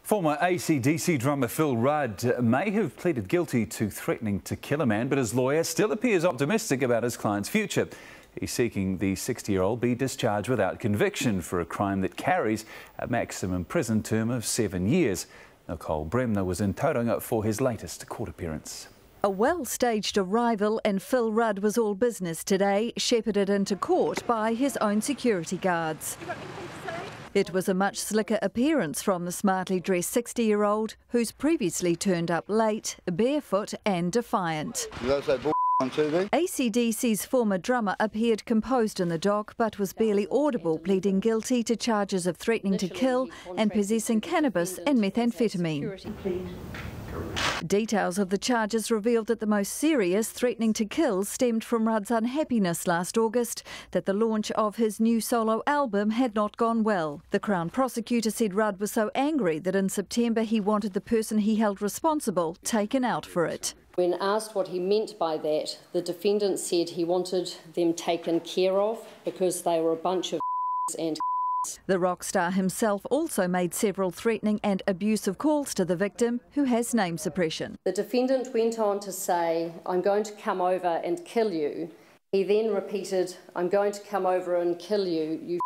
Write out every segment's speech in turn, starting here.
Former AC/DC drummer Phil Rudd may have pleaded guilty to threatening to kill a man, but his lawyer still appears optimistic about his client's future. He's seeking the 60-year-old be discharged without conviction for a crime that carries a maximum prison term of 7 years. Nicole Bremner was in Tauranga for his latest court appearance. A well-staged arrival, and Phil Rudd was all business today, shepherded into court by his own security guards. It was a much slicker appearance from the smartly dressed 60-year-old who's previously turned up late, barefoot and defiant. You don't say bull on TV? AC/DC's former drummer appeared composed in the dock but was barely audible, pleading guilty to charges of threatening to kill and possessing cannabis and methamphetamine. Details of the charges revealed that the most serious, threatening to kill, stemmed from Rudd's unhappiness last August that the launch of his new solo album had not gone well. The Crown prosecutor said Rudd was so angry that in September he wanted the person he held responsible taken out for it. When asked what he meant by that, the defendant said he wanted them taken care of because they were a bunch of and. The rock star himself also made several threatening and abusive calls to the victim, who has name suppression. The defendant went on to say, "I'm going to come over and kill you." He then repeated, "I'm going to come over and kill you, you."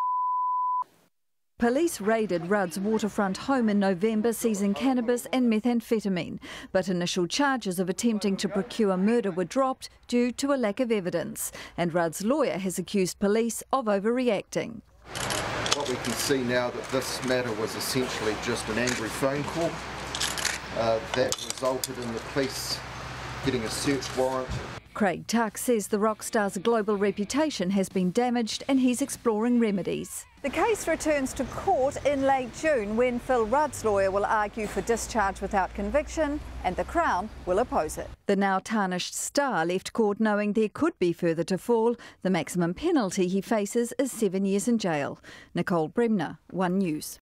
Police raided Rudd's waterfront home in November, seizing cannabis and methamphetamine, but initial charges of attempting to procure murder were dropped due to a lack of evidence, and Rudd's lawyer has accused police of overreacting. What we can see now that this matter was essentially just an angry phone call that resulted in the police getting a search warrant. Craig Tuck says the rock star's global reputation has been damaged and he's exploring remedies. The case returns to court in late June when Phil Rudd's lawyer will argue for discharge without conviction and the Crown will oppose it. The now tarnished star left court knowing there could be further to fall. The maximum penalty he faces is 7 years in jail. Nicole Bremner, One News.